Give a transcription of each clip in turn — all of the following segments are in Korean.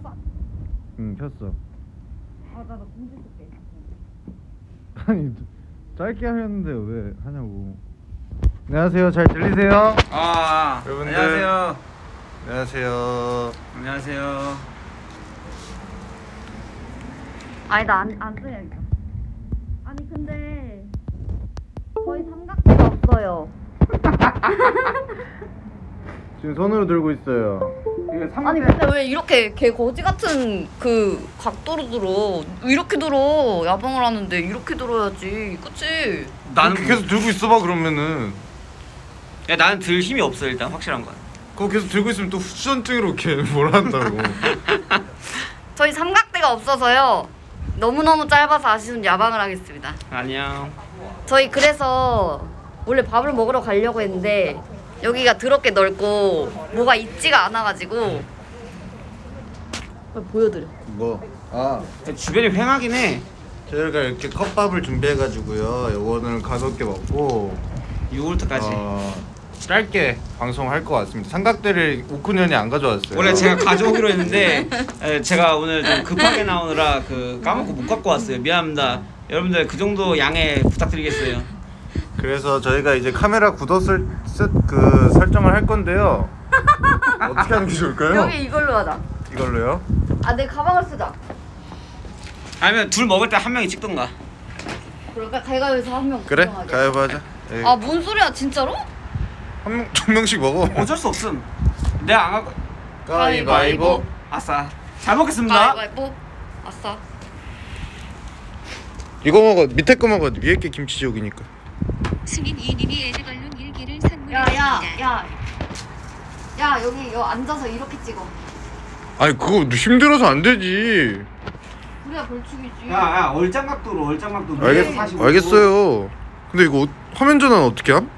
켰어? 응, 켰어. 나도 공지 쓸게. 아니, 짧게 하셨는데 왜 하냐고. 안녕하세요. 잘 들리세요? 여러분들. 안녕하세요. 안녕하세요. 안녕하세요. 아니 나 안 써야겠다. 아니 근데 저희 삼각대가 없어요. 지금 손으로 들고 있어요. 아니 근데 왜 이렇게 개 거지 같은 그 각도로 들어? 이렇게 들어. 야방을 하는데 이렇게 들어야지. 그치? 나는 계속 들고 있어봐 그러면은. 야, 나는 들 힘이 없어. 일단 확실한 건. 그거 계속 들고 있으면 또 후전증으로 이렇게 뭐라 한다고. 저희 삼각대가 없어서요. 너무너무 짧아서 아쉬운 야방을 하겠습니다. 안녕. 저희 그래서 원래 밥을 먹으러 가려고 했는데 여기가 더럽게 넓고 뭐가 있지가 않아가지고 보여드려. 뭐? 아, 주변이 휑하긴 해. 저희가 이렇게 컵밥을 준비해가지고요. 요거는 가볍게 먹고 요구르트까지. 짧게 방송할 것 같습니다. 삼각대를 오크년이 안 가져왔어요. 원래 제가 가져오기로 했는데 제가 오늘 좀 급하게 나오느라 까먹고 못 갖고 왔어요. 미안합니다. 여러분들 그 정도 양해 부탁드리겠어요. 그래서 저희가 이제 카메라 굳었을 그 설정을 할 건데요. 어떻게 하는 게 좋을까요? 여기 이걸로 하자. 이걸로요? 아, 내 가방을 쓰자. 아니면 둘 먹을 때 한 명이 찍던가. 그러니까 가위바위보에서 한 명. 그래? 구경하게. 가위바위보 하자. 아, 뭔 소리야, 진짜로? 한 명씩 먹어. 어쩔 수 없음. 내가 안 갖고. 가위바위보. 아싸. 잘 먹겠습니다. 가위바위보. 아싸. 이거 먹어. 밑에 거 먹어. 위에 게 김치지옥이니까. 수민 이님이 에드걸룬 일기를 선물했습니다. 야, 여기 앉아서 이렇게 찍어. 아니 그거 힘들어서 안 되지. 그래야 벌칙이지. 야, 얼짱각도로 얼짱각도. 알겠어요. 근데 이거 화면 전환 어떻게 함?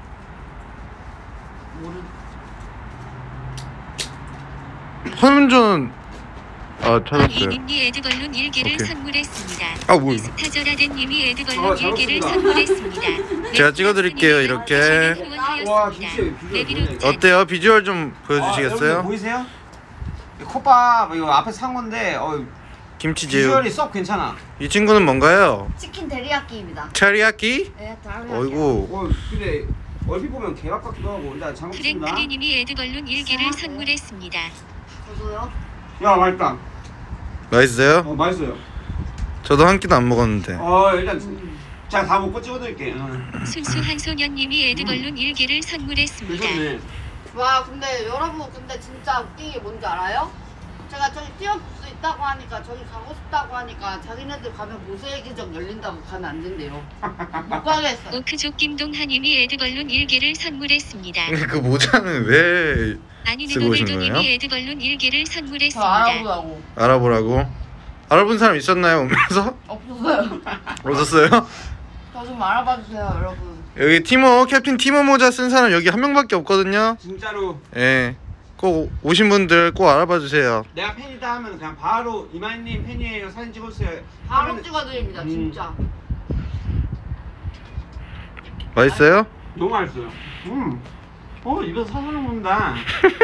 화면 전환 찾았어요. 이님이 에드걸룬 일기를 오케이. 선물했습니다. 아, 뭘? 스타저라덴님이 에드걸룬 잘 일기를 먹습니다. 선물했습니다. 제가 찍어드릴게요, 이렇게. 와, 비주얼. 어때요? 비주얼 좀 여러분들 보여주시겠어요? 보이세요? 이 컵밥 이거 앞에 산 건데 김치제육. 비주얼이 썩 괜찮아. 이 친구는 뭔가요? 치킨 데리야끼입니다. 차리야끼? 네, 데리야끼. 어이구. 근데 얼핏 보면 개밥 같기도 하고. 일단 잘 먹습니다. 프랭크리님이 에드걸룬 일기를 선물했습니다. 저도요. 야, 맛있다. 맛있어요? 맛있어요. 저도 한 끼도 안 먹었는데. 일단 제가 다 먹고 찍어드릴게. 순수한 소년님이 에드걸룬 일기를 선물했습니다. 괜찮네. 와, 근데 여러분 진짜 웃긴 게 뭔지 알아요? 제가 저기 뛰어볼 수 있다고 하니까 저기 가고 싶다고 하니까 자기네들 가면 모세의 기적 열린다고 가면 안 된대요. 못 가겠어요. 오크족 김동하님이 에드걸룬 일기를 선물했습니다. 그 모자는 왜 아니 쓰고 오신 누누누님이 거예요? 에드걸룬 일기를 저 선물했습니다. 알아보라고. 알아보라고? 알아본 사람 있었나요? 오면서? 없었어요. 없었어요? 저 좀 알아봐 주세요, 여러분. 여기 캡틴 티모 모자 쓴 사람 여기 한 명밖에 없거든요. 진짜로 예. 꼭 오신 분들 꼭 알아봐 주세요. 내가 팬이다 하면 그냥 바로 이만희님 팬이에요 사진 찍어주세요. 바로 찍어드립니다, 진짜. 맛있어요? 너무 맛있어요. 입에서 사선을 먹는다.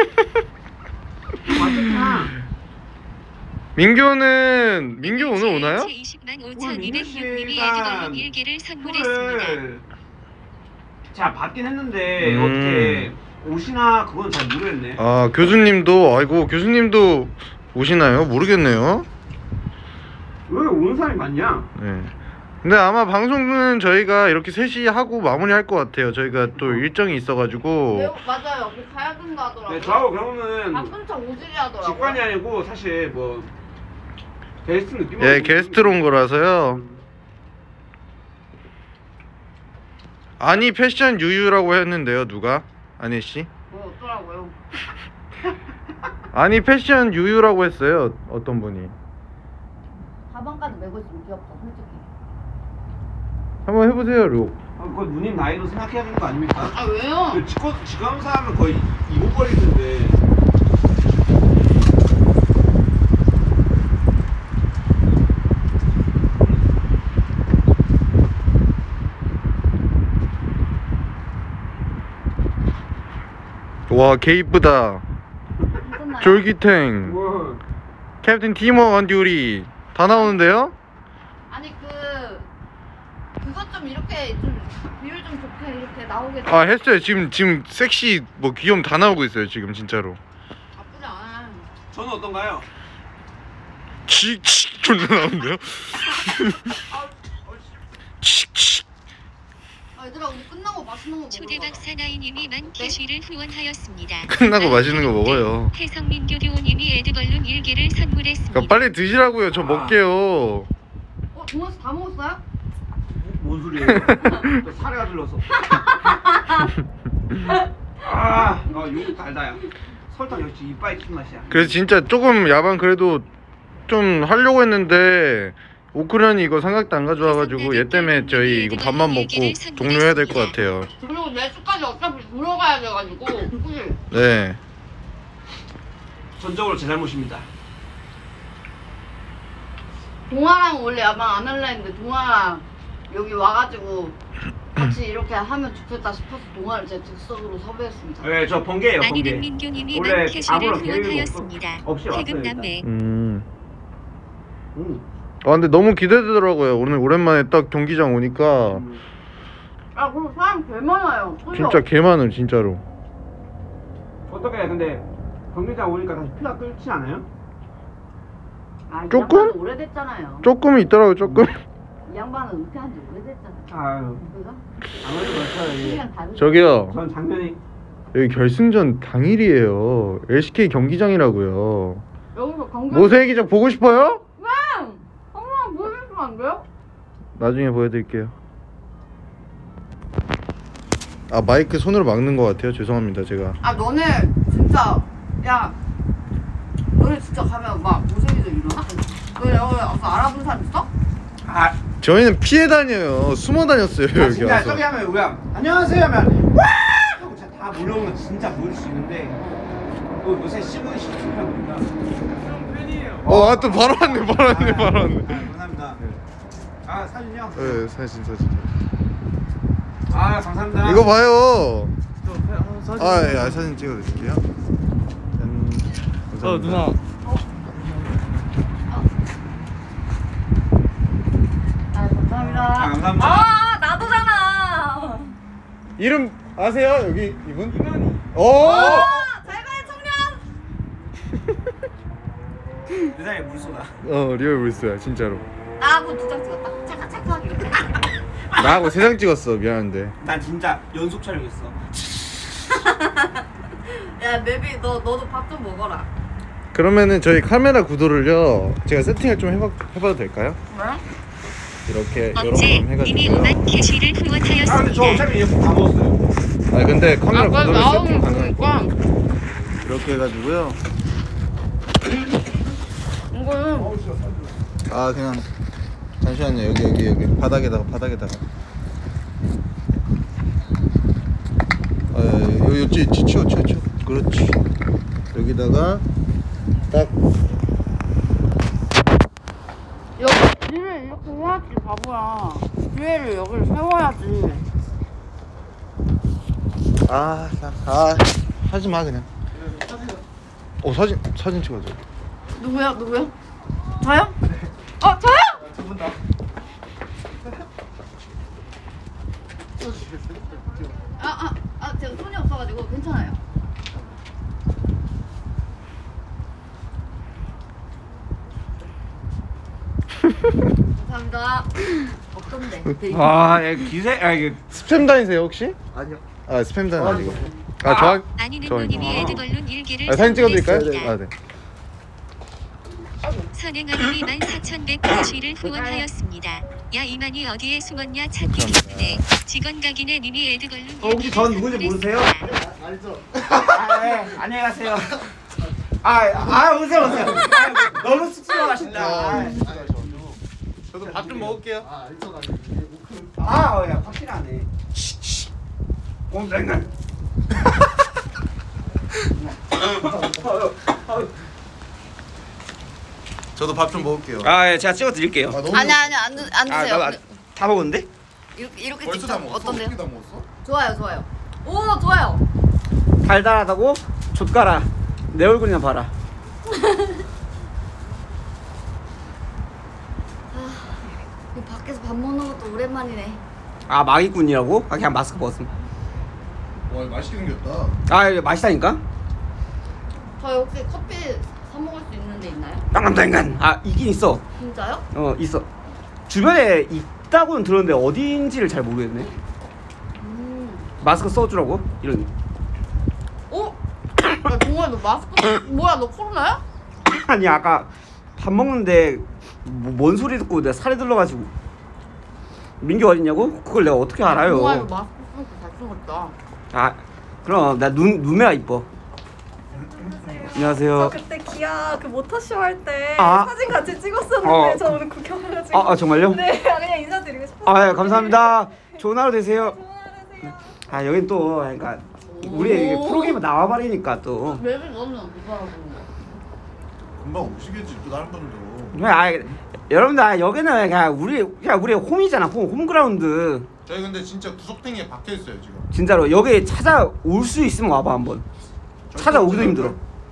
맛있구나. 민규 오늘 오나요? 20만 5,206님이 씨가 에드걸룬 일기를 선물했습니다. 자, 받긴 했는데 어떻게 오시나 그건 잘 모르겠네. 아, 교수님도 오시나요? 모르겠네요. 왜 오는 사람이 많냐? 네. 근데 아마 방송은 저희가 이렇게 3시 하고 마무리할 것 같아요. 저희가 또 일정이 있어가지고. 맞아요. 가야 된다 하더라고요. 네, 저하고 그러면은 바쁜 척 오지리 하더라고요. 직관이 아니고 사실 뭐 게스트 느낌으로. 예, 게스트로 온 거라서요. 아니 패션 유유라고 했는데요, 누가? 아니씨? 어쩌라고요? 아니 패션 유유라고 했어요, 어떤 분이. 가방까지 메고 있으면 귀엽다, 솔직히. 한번 해보세요, 룩. 그건 누님 나이로 생각해야 되는 거 아닙니까? 아, 왜요? 직감사 하면 거의 이목걸이 텐데. 와, 개 이쁘다. 쫄깃탱. 우와. 캡틴 팀원 듀리 다 나오는데요? 아니 그것 좀 이렇게 좀 비율 좀 좋게 이렇게 나오게. 아 했어요. 지금 섹시 뭐 귀염 다 나오고 있어요. 지금 진짜로. 나쁘지 않아. 저는 어떤가요? 칙칙 존나 나오는데요? 칙칙. 아 얘들아 우리 끝나고 맛있는 거 먹으러 초대박 가자. 사나이님이 만 캐시를 후원하였습니다. 끝나고 맛있는 거 먹어요. 해성민교 교우님이 에드벌룬 1개를 선물했습니다. 그러니까 빨리 드시라고요. 저 먹게요. 동원씨 다 먹었어요? 뭔 소리예요? 또 사례가 들러서. 이거 달다야. 설탕 역시 이빨 킨 맛이야. 그래서 진짜 조금 야방 그래도 좀 하려고 했는데 오크련이 이거 삼각대 안 가져와가지고 얘 때문에 저희 이거 밥만 먹고 종료해야 될 것 같아요. 그리고 내수까지 어차피 들어가야 돼가지고. 그치? 네. 전적으로 제 잘못입니다. 동아랑 원래 야방 안 할라 했는데 동아랑 여기 와가지고 같이 이렇게 하면 좋겠다 싶어서 동아를 제 즉석으로 섭외했습니다. 네, 저 번개예요, 번개. 아니는 민교님이 원래 만 캐시를 아무런 계획이 후원하였습니다. 없이 왔어요, 태극 남매. 아 근데 너무 기대되더라고요. 오늘 오랜만에 딱 경기장 오니까 아 그리고 사람 개 많아요. 그죠? 진짜 개 많음 진짜로. 어떻게 근데 경기장 오니까 다시 피가 끓지 않아요? 아, 이 조금? 양반은 오래됐잖아요. 조금 있더라고요. 조금. 이 양반은 은퇴한 지 오래됐잖아. 아유, 그죠? 아무래도 그렇죠. 이게. 시간 다르죠. 저기요. 전 작년에 여기 결승전 당일이에요. LCK 경기장이라고요. 여기서 경기. 모세의 기적 보고 싶어요? 응! 한번 보여주시면 안 돼요? 나중에 보여드릴게요. 아 마이크 손으로 막는 것 같아요. 죄송합니다 제가. 아 너네 진짜 야 너네 진짜 가면 막 모세기도 일어나? 너네 여기 와서 알아본 사람 있어? 아, 저희는 피해 다녀요. 숨어 다녔어요 여기 진짜 와서. 저기 하면 뭐야? 안녕하세요 하면 와! 하고 진짜 다 몰려오면 진짜 보일 수 있는데 요새 신문 시키다 보니까 또 바로 왔네. 바로 왔네. 바로 왔네. 감사합니다. 아 사진요? 네 사진. 아 감사합니다. 이거 봐요. 예, 사진 찍어드릴게요. 감사합니다. 누나. 아 감사합니다. 아, 감사합니다. 아 나도잖아. 이름 아세요 여기 이분? 이만희. 잘 가요 청년. 세상에 물소다. 리얼 불스야 진짜로. 나하고 2장 찍었다. 착각하게 이렇게. 나하고 3장 찍었어. 미안한데. 난 진짜 연속 촬영했어. 야 메비 너도 밥 좀 먹어라. 그러면은 저희 카메라 구도를요 제가 세팅을 좀 해봐도 될까요? 왜? 이렇게 언제 여러 이미 번 5만 캐시를 아 근데 저 후원하였습니다. 어차피 이거 다 먹었어요. 아 근데 카메라 아까 구도를 세팅 나오는 가능할 거니까 거예요. 이렇게 해가지고요. 이거는 아 그냥 잠시만요. 여기 바닥에다가 여기 치워 그렇지. 여기다가 딱 여기 뒤를 이렇게 해야지 바보야. 뒤에를 여기를 세워야지. 하지 마 그냥. 사진 찍어줘. 누구야? 저요? 저요? 두 분 다. 제가 손이 없어가지고 괜찮아요. 감사합니다. 없던데. 기세 이게 스팸 다니세요 혹시? 아니요. 스팸 다니 아니고. 아니는 저 노님이 이거. 에드벌룬 1개를 사진 찍어드릴까요? 선물했습니다. 네. 선행아님이 14,100 캐시를 후원하였습니다. 야 이만희 어디에 숨었냐 찾기 힘드네. 직원 각인의 님이 에드벌룬 혹시 전 누군지 모르세요? 알죠. 네. 안녕히 가세요. 오세요. 너무 쑥스러워하신다. 저도 밥 좀 먹을게요. 야 확실하네. 꼼짝날. 저도 밥 좀 먹을게요. 제가 찍어 드릴게요. 아니 안 드세요. 다 먹었는데? 이렇게 벌써 다 직접 먹었어? 어떤데요? 어떻게 다 먹었어? 좋아요. 오 좋아요. 달달하다고? 족가라. 내 얼굴이나 봐라. 밥 먹는 것도 오랜만이네. 아 마기꾼이라고? 아 그냥 마스크 벗음. 와 맛있게 생겼다. 아 이거 맛있다니까? 저 혹시 커피 사 먹을 수 있는 데 있나요? 깜깜깜깜. 아 있긴 있어. 진짜요? 있어. 주변에 있다고는 들었는데 어디인지를 잘 모르겠네. 마스크 써주라고? 이런. 어? 야 정말 너 마스크 뭐야 너 코로나야? 아니 아까 밥 먹는데 뭔 소리 듣고 내가 살이 들러가지고. 민규 어딨냐고? 그걸 내가 어떻게 알아요? 정말 너 마스크 쓰니까 잘생겼다. 아 그럼 나 눈매가 이뻐. 안녕하세요. 저 그때 기아 그 모터쇼 할 때 아. 사진 같이 찍었었는데 어. 저 오늘 구경해가지고 아 정말요? 네 그냥 인사드리고 싶었어요. 아 예, 감사합니다. 좋은 하루 되세요. 좋은 하루 되세요. 아 여긴 또 그러니까 우리 이게 프로그램 나와버리니까 또. maybe 너는 누가 하는 거야? 금방 오시겠지 또 다른 분도. 아 여러분들 여기는 그냥 우리 홈이잖아. 홈그라운드. 저희 근데 진짜 구석탱이에 박혀 있어요 지금. 진짜로 여기 찾아올 수 있으면 와봐 한번. 찾아오기도 힘들어.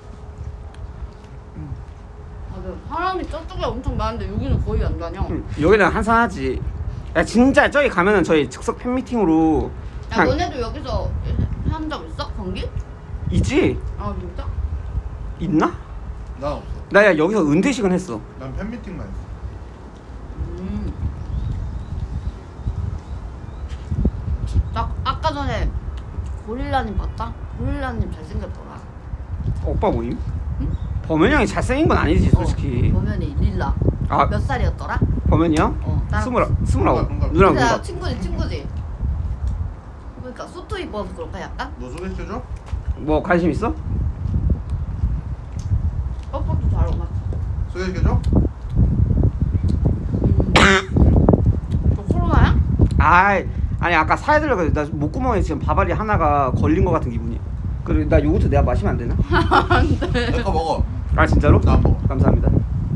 아, 네. 사람이 저쪽에 엄청 많은데 여기는 거의 안 다녀. 여기는 한산하지. 야 진짜 저기 가면은 저희 즉석 팬미팅으로 야 그냥 너네도 여기서 한 적 있어? 경기? 있지? 아 진짜? 있나? 난 없어. 나 야 여기서 은퇴식은 했어. 난 팬미팅만 했어. 아까 전에 고릴라님 봤다? 고릴라님 잘생겼더라. 오빠 모임? 범현이 형이 잘생긴 건 아니지 솔직히. 보면이 릴라. 아 몇 살이었더라? 범현이 형? 어. 나랑 스물아홉. 동갑. 누랑 그래, 동갑. 친구지. 그러니까 수트 입어서 그런가 약간? 너 소개시켜줘? 뭐 관심 있어? 뻑뻑도 잘 어울려. 소개시켜줘? 너 코로나야? 아니 아까 사야 들려가지고 나 목구멍에 지금 바바리 하나가 걸린 거 같은 기분이야. 그리고 나 요거트 내가 마시면 안 되나? 내 거 먹어. 아 진짜로? 나 안 먹어. 감사합니다.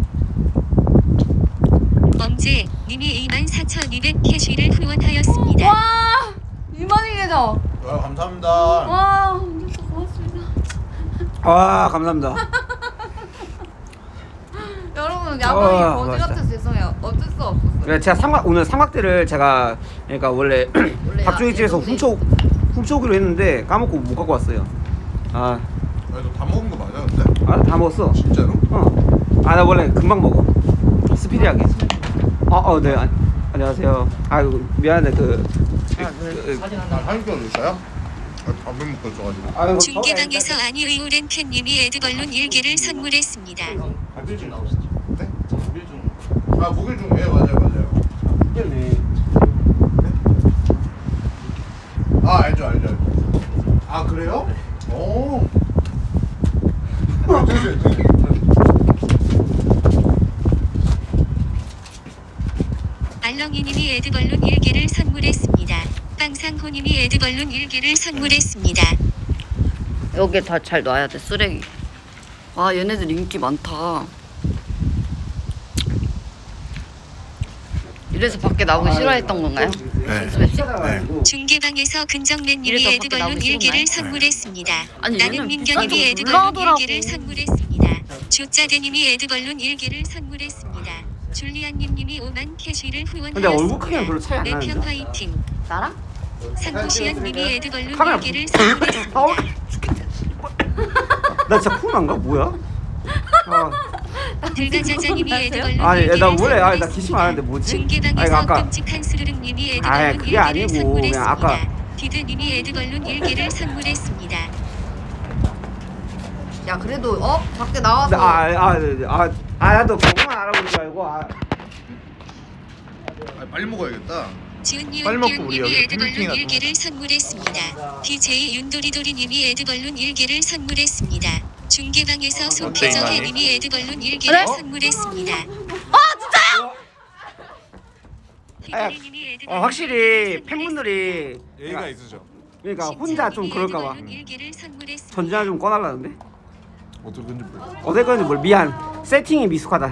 범죄 님이 24,200 캐시를 후원하였습니다. 와! 이만희 계정. 아, 감사합니다. 와, 진짜 고맙습니다. 아 감사합니다. 여러분, 야방이 거지 맛있다. 같아서 죄송해요. 어쩔 수 없었어요. 그래 제가 오늘 삼각대를 제가 그러니까 원래 박종희 집에서 훔쳐오기로 했는데 까먹고 못 갖고 왔어요. 야, 너 다 먹은 거 맞아 근데? 다 먹었어. 진짜로? 나 원래 금방 먹어. 스피디하게. 네. 안녕하세요. 아이고 미안해 나 사진 찍어줄까요? 밥을 먹고 있어가지고. 중계방에서 아니의오랜 팬님이 에드벌룬 1개를 선물했습니다. 밥일 중 나오시죠? 네? 목일 중. 아 목일 중. 예 맞아요. 네. 아 알죠. 아 그래요? 오. 알렁이님이 에드벌룬 1개를 선물했습니다. 빵상호님이 에드벌룬 1개를 선물했습니다. 여기에 다 잘 놔야 돼, 쓰레기. 아, 얘네들 인기 많다. 이래서 밖에 나오기 싫어했던 건가요? 네. 중계방에서 근정맨님이 이래서 밖에 에드벌룬 나오기 싫은가요? 1개를 선물했습니다. 아니, 나는 얘는 민경님이 비싼 에드벌룬 거 올라오더라고. 1개를 선물했습니다. 조짜대님이 에드벌룬 1개를 선물했습니다. 줄리안님님이 5만 캐시를 근데 얼굴 크기는 별로 차이 안 내평 나는데. 화이팅. 나랑? 상구시연님이 에드벌룬 카메라 1개를 선물했습니다. 나 진짜 코로나인가 뭐야? 들가자자님이 에드벌룬 아니, 1개를 나 원래 선물했습니다. 나 기심 안 하는데 뭐지? 중계방에서 아까 끔찍한 스르륵님이 아이, 에드벌룬 그게 1개를 아니고 그냥 선물했습니다. 아까 디드님이 에드벌룬 1개를 선물했습니다. 야, 그래도, 밖에 나와서. 나도 그거만 알아보는 줄 알고 빨리 먹어야겠다. 빨리 먹고 우리 지은이은기은님이 여기 에드벌룬 팬미팅이나 1개를 선물했습니다. DJ 윤도리도리님이 에드벌룬 1개를 선물했습니다. 중계방에서 소피저해님이 에드벌룬 1개를 선물했습니다. 진짜요? 확실히 팬분들이 예의가 있으죠. 그러니까 혼자 좀 그럴까봐 에드벌룬 1개를 선물했습니다. 전지나 좀 꺼달라는데 어떻게 건지 몰라. 어딜 건지 뭘 미안 세팅이 미숙하다.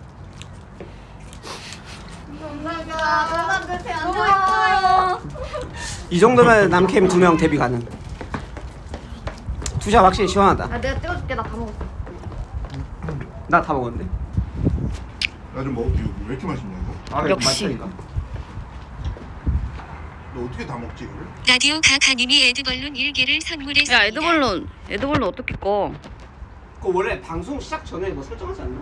너무 예뻐요. 이 정도면 남캠 2명 데뷔 가능. 투샷 확실히 시원하다. 아, 내가 찍어줄게. 나 다 먹었어. 나 다 먹었는데. 나 좀 먹을게. 왜 이렇게 맛있냐 이거? 이거 역시. 맛있다니까. 너 어떻게 다 먹지 이걸? 라디오 가가님이 에드벌룬 1개를 선물했습니다. 야 에드벌룬 어떻게 꺼? 그거 원래 방송 시작 전에 뭐 설정하지 않나?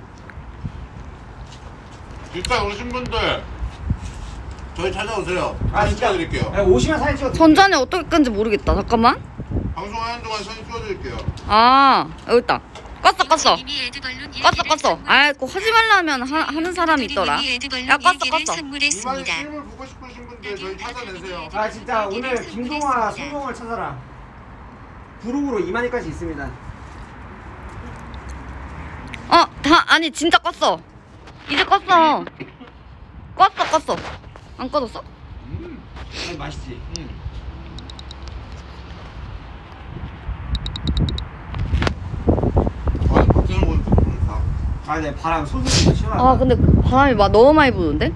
진짜 오신 분들 저희 찾아오세요. 아, 사진 진짜? 찍어드릴게요. 네, 오시면 사진 찍어. 전자는 어떻게 끄는지 모르겠다. 잠깐만. 방송하는 동안 사진 찍어드릴게요. 아 여기 있다. 껐어. 님이 에드벌룬 껐어. 아, 그거 하지 말라면 하는 사람이 있더라. 야, 껐어. 선물했습니다. 이만희 실물 보고 싶으신 분들 저희 찾아내세요. 아 진짜 오늘 김동아 송동을 찾아라. 부록으로 2만위까지 있습니다. 아니 진짜 껐어. 이제 껐어. 껐어. 안 꺼졌어? 아니, 맛있지. 아, 박진호 보니까 좋다. 아, 네 바람 솔솔 시원하다. 아 근데 바람이 막 너무 많이 부는데?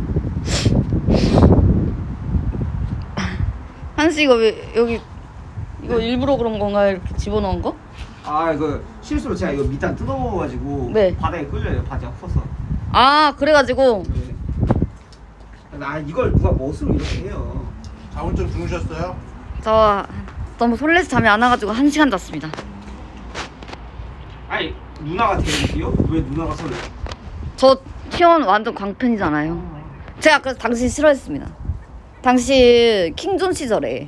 한씨 이거 왜 여기 이거 일부러 그런 건가요? 이렇게 집어넣은 거? 아 이거 실수로 제가 이거 밑단 뜯어먹어가지고 네. 바닥에 끌려요. 바지가 커서. 아 그래가지고 네. 아 이걸 누가 멋으로 이렇게 해요. 자본점 주무셨어요? 저 너무 설레서 잠이 안 와가지고 1시간 잤습니다. 아니 누나가 대리요? 왜 누나가 설레? 저 T1 완전 광팬이잖아요. 제가 그래서 당신 싫어했습니다. 당신 킹존 시절에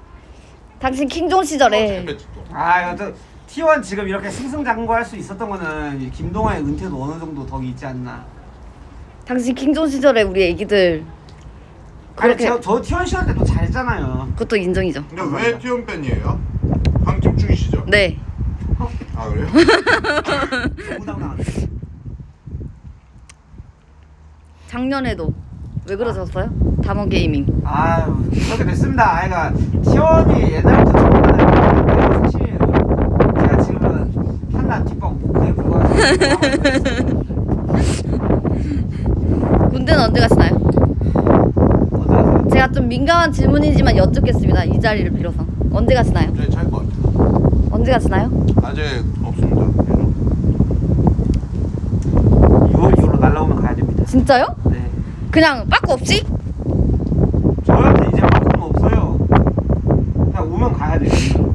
아 이거 T1 지금 이렇게 승승장구할 수 있었던 거는 이 김동완의 은퇴도 어느 정도 덕이 있지 않나. 당신 킹존 시절에 우리 애기들 아니 그렇게 저 T1 시절 때도 잘했잖아요. 그것도 인정이죠. 근데 왜 T1 팬이에요? 한팀 중이시죠? 네. 아 그래요? 작년에도 왜 그러셨어요? 담원 게이밍. 아유 그렇게 됐습니다. 아이가 T1이 옛날부터 좋아하는 사실 제가 지금은 한낱 뒷방 그에 불과해서 군대는 언제 가시나요? 어떠세요? 제가 좀 민감한 질문이지만 여쭙겠습니다. 이 자리를 빌어서 언제 가시나요? 갑자기 찰것 같아요. 언제 가시나요? 아직 없습니다. 계속. 6월 이후로 날라오면 가야 됩니다. 진짜요? 네. 그냥 빠꾸 없이? 저한테 이제 바꾸는 없어요. 그냥 오면 가야 돼요.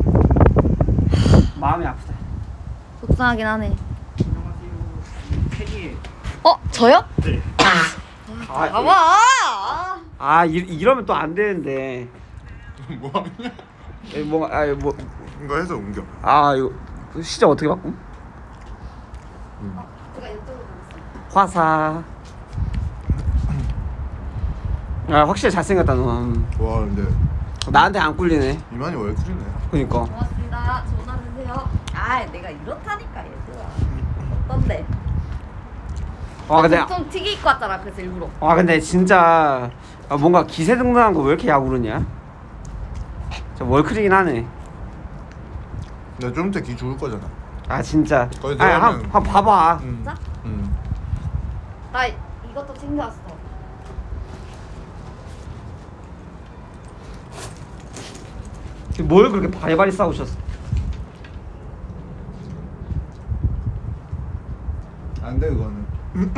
마음이 아프다. 속상하긴 하네. 안녕하세요. 팬이에요. 저요? 네. 봐봐. 이러면 또 안 되는데. 뭐 하냐? 이거 해서 옮겨. 이거 시작 어떻게 바꿈? 화사. 확실히 잘생겼다 너. 와 근데 나한테 안 꿀리네. 이만희 월클이네. 그니까. 고맙습니다. 전화 주세요. 내가 이렇다니까 얘들아. 어떤데? 근데 좀 튀기 입고 왔잖아. 그래서 일부러. 근데 진짜 뭔가 기세등등한 거 왜 이렇게 야구르냐? 저 월클이긴 하네. 나 좀 이따 기 죽을 거잖아. 진짜. 거의 한 들어가면- 봐봐. 진짜? 응. 나 이것도 챙겨왔어. 뭘 그렇게 바리바리 싸우셨어? 안돼 그거는.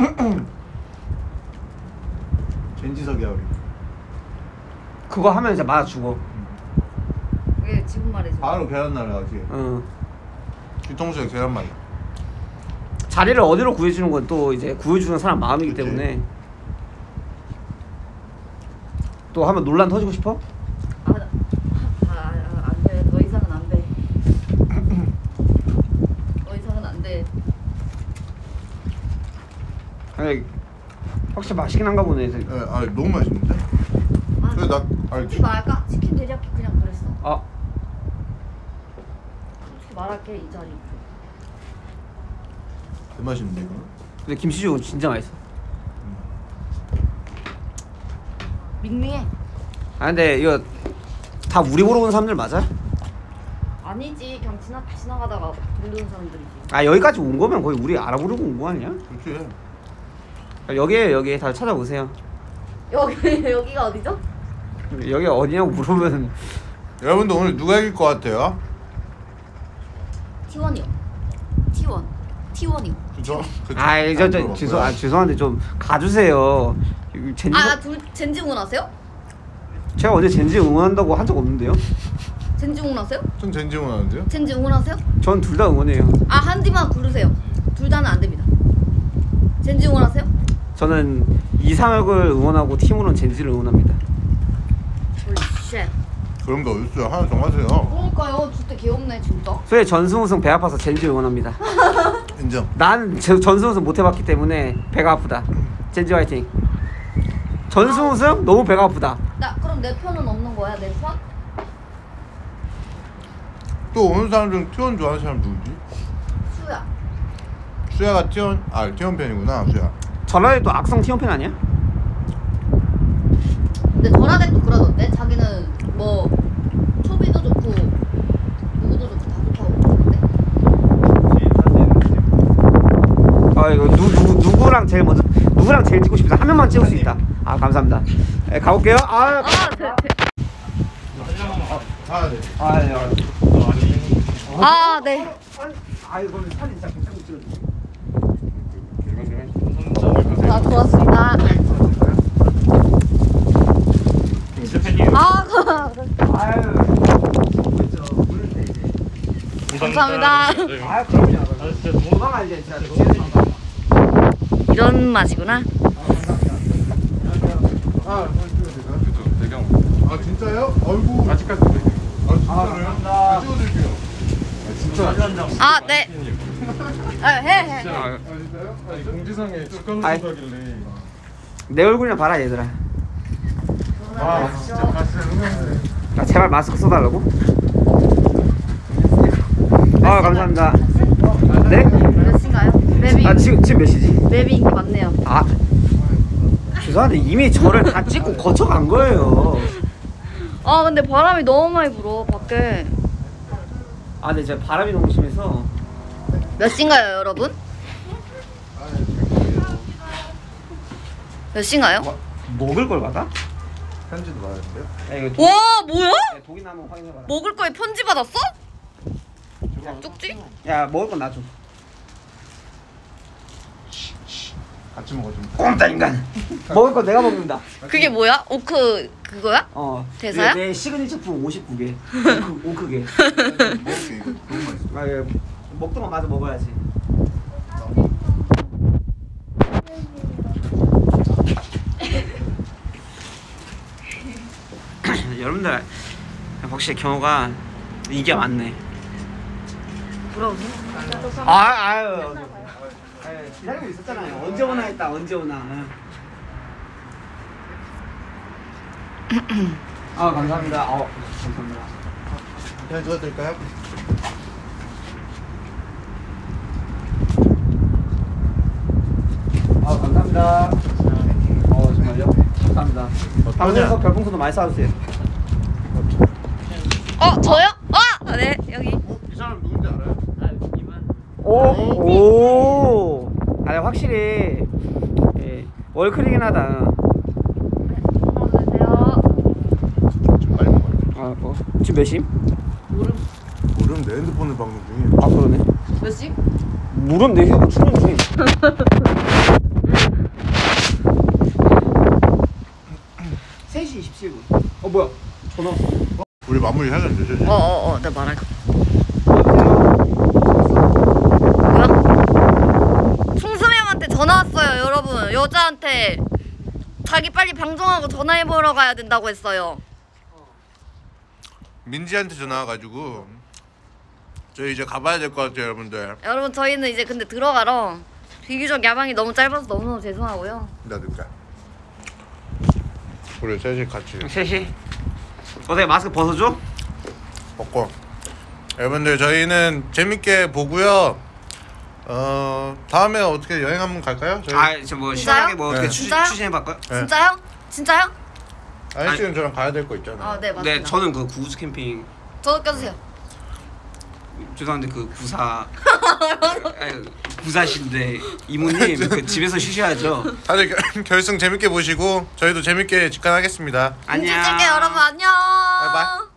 젠지석이야 우리. 그거 하면 이제 맞아 죽어. 왜 지금 말해줘? 바로 계란 날아가지. 응. 뒤통수에 계란말이. 자리를 어디로 구해주는 건 또 이제 구해주는 사람 마음이기 그치. 때문에. 또 하면 논란 터지고 싶어? 안 돼. 더 이상은 안 돼. 더 이상은 안 돼. 아니 확실히 맛있긴 한가 보네. 예, 너무 맛있는데? 그래 나 솔직히 말할까? 치킨 데리야끼 그냥 그랬어. 솔직히 말할게 이 자리. 개 맛있는데 이거? 근데 김치죽은 진짜 맛있어. 밍밍해. 근데 이거 다 우리 보러 온 사람들 맞아? 아니지. 그냥 지나가다가 부르는 사람들이지. 여기까지 온 거면 거의 우리 알아보려고 온 거 아니야? 그렇지. 여기에 다들 찾아오세요. 여기가 어디죠? 여기 어디냐고 물으면 여러분들 오늘 누가 이길 것 같아요? T1이요. T1이요. 그죠? 죄송한데 좀 가주세요. 젠지 둘 젠지 응원하세요? 제가 어제 젠지 응원한다고 한 적 없는데요? 젠지 응원하세요? 전 젠지 응원하는데요? 젠지 응원하세요? 전 둘 다 응원해요. 아 한디만 고르세요. 둘 다는 안 됩니다. 젠지 응원하세요? 저는 이상혁을 응원하고 팀으로는 젠지를 응원합니다. 쉣. 그런 게 어딨어요. 하나 정하세요. 그러니까요. 진짜 귀엽네 진짜. 소의 전승우승 배 아파서 젠지 응원합니다. 인정. 난 전승우승 못 해봤기 때문에 배가 아프다. 젠지 화이팅. 전승우승 너무 배가 아프다. 나 그럼 내 편은 없는 거야 내 편? 또 오는 사람 중 티원 좋아하는 사람 누구지? 수야. 수야가 티원 티원 팬이구나. 수야. 전라에 또 악성 티원 팬 아니야? 근데 전화대도 그러던데 자기는 뭐 초비도 좋고 누구도 좋고 다 좋다고 그러는데. 아 이거 누구랑 제일 먼저 누구랑 제일 찍고 싶다. 한 명만 찍을 수 있다. 아 감사합니다. 네, 가볼게요. 아 네. 아 네. 아 이거 사진 진짜 괜찮게 찍어주세요. 아 고맙습니다. 아 아유. 감사합니다. 아 그럼요. 도망 알지 진짜. 이런 맛이구나. 배경. 아 진짜요? 아이고. 같이 가서. 아 진짜로요? 아, 찍어드릴게요. 아 진짜. 아 네. 해. 아 진짜요? 아니 공지상에 축하를 아이. 하길래. 내 얼굴이나 봐라 얘들아. 아 진짜 봤어요. 아, 제발 마스크 써달라고? 아 감사합니다. 네? 몇 시인가요? 맵이 아 지금 몇 시지? 맵이 인기 많네요. 아 죄송한데 이미 저를 다 찍고 거쳐간 거예요. 아 근데 바람이 너무 많이 불어 밖에. 아 근데 제가 바람이 너무 심해서. 몇 시인가요 여러분? 몇 시인가요? 먹을 걸 받아? 편지도 받았어요? 야, 이거 와 뭐야? 독이나 한번 확인해봐라. 먹을 거에 편지 받았어? 쪽지? 야 먹을 건 놔줘. 같이 먹어줍니다. 꼼다 인간. 먹을 거 내가 먹는다. 그게 뭐야? 오크 그거야? 어. 대사야? 내 시그니처품 59개. 오크게. 먹을게 이거 너무 맛있어. 아 예. 먹던 거 마저 먹어야지. 여러분들 확실히 경호가 인기가 많네. 부러우세요? 아유 기다리고 있었잖아요. 언제 오나 했다. 언제 오나. 아 감사합니다. 감사합니다. 그냥 찍어드릴까요? 아 감사합니다. 정말요? 감사합니다. 방송에서 별풍선도 많이 쏴주세요. 저요? 네 여기. 이 사람 누군지 알아요? 오. 아니 확실히 예, 월클이긴 하다. 좀 빨리 먹어요. 아 지금 몇 시? 모름 내 핸드폰을 방송 중이에요. 아 그러네. 몇 시? 물은 내 휴가 충전 중에. 3시 27분. 뭐야? 전화. 우리 마무리 해야겠는데 저지? 나 말할까. 뭐야? 송수미 형한테 전화 왔어요 여러분. 여자한테 자기 빨리 방송하고 전화해보러 가야 된다고 했어요. 민지한테 전화 와가지고 저희 이제 가봐야 될 것 같아요 여러분들. 여러분 저희는 이제 근데 들어가러 비교적 야방이 너무 짧아서 너무너무 죄송하고요. 나둘까? 우리 셋이 같이 3시. 어때 마스크 벗어줘? 먹고 여러분들 저희는 재밌게 보고요. 다음에 어떻게 여행 한번 갈까요? 저희 저뭐 진짜요? 시원하게 뭐 어떻게 네. 진짜요? 추진해볼까요? 네. 진짜요? 진짜요? 아저씨는 저랑 가야 될 거 있잖아요. 네 맞습니다. 네 저는 그 구스 캠핑. 저도 껴주세요. 죄송한데 그 구사 구사신데 이모님 그 집에서 쉬셔야죠. 다들 결승 재밌게 보시고 저희도 재밌게 직관하겠습니다. 안녕. 인증 찍게 여러분 안녕. 바이바이.